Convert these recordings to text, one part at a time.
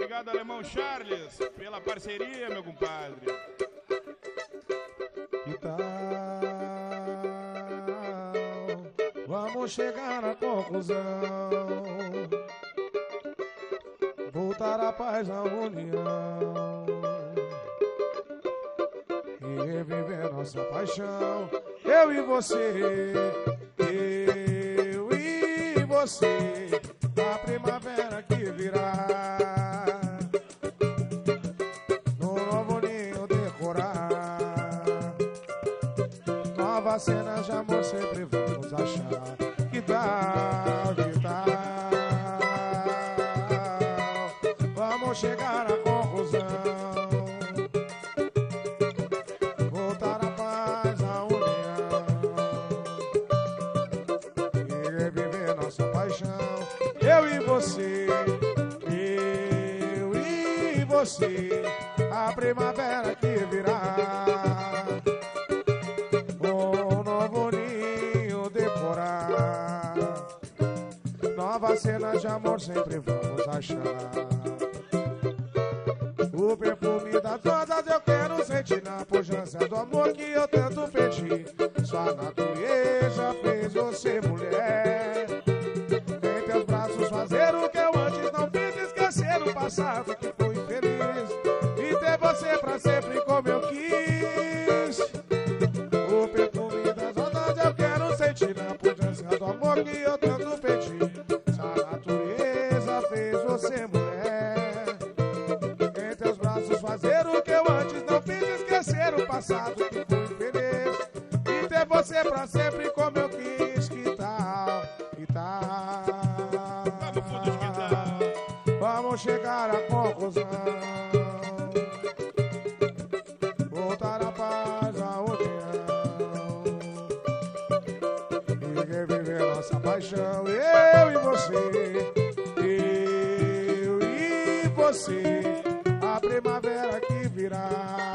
obrigado, Alemão Charles, pela parceria, meu compadre. Que tal? Vamos chegar à conclusão, voltar à paz, à união e reviver nossa paixão. Eu e você, eu e você, a primavera que virá, no novo ninho decorar, novas cenas de amor sempre vamos achar. Que tal, que tal? Vamos chegar à conclusão, voltar à paz, à união e reviver nossa paixão. Eu e você, eu e você, a primavera que virá, um novo ninho decorar, novas cenas de amor sempre vamos achar. O perfume das rosas eu quero sentir na pujança do amor que eu tanto pedi. Sua natureza fez você mulher, em teus braços fazer o que eu antes não fiz, esquecer o passado que foi infeliz e ter você pra sempre como eu quis. O perfume das rosas eu quero sentir na pujança do amor que eu tanto pedi. Sua natureza fez você mulher, em teus braços fazer o que eu antes não fiz, esquecer o passado que foi infeliz e ter você pra sempre como eu quis. Que tal, que tal? Vamos chegar à conclusão, voltar à paz, à união e reviver nossa paixão. Eu e você, eu e você, a primavera que virá,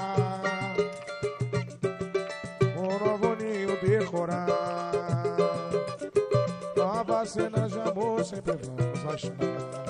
um novo ninho decorar, novas cenas de amor sempre vamos achar.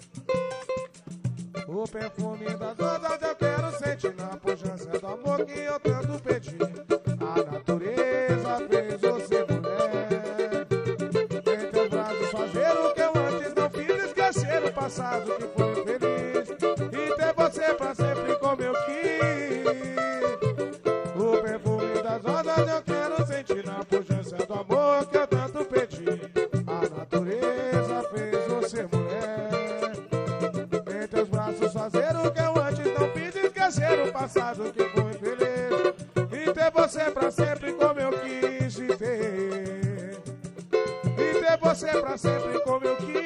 O perfume das rosas eu quero sentir na pujança do amor que eu tanto pedi. A natureza fez você mulher, em teus braços fazer o que eu antes não fiz, esquecer o passado que foi feliz e ter você pra sempre como eu quis. O perfume das rosas eu quero sentir na pujança do amor que eu tanto pedi. A natureza fez você mulher, em teus braços fazer o que eu antes não fiz, esquecer o passado que foi feliz e ter você pra sempre como eu quis te ter, e ter você pra sempre como eu quis.